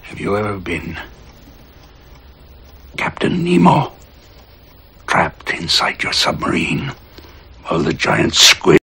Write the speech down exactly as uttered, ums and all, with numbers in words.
Have you ever been Captain Nemo, trapped inside your submarine while the giant squid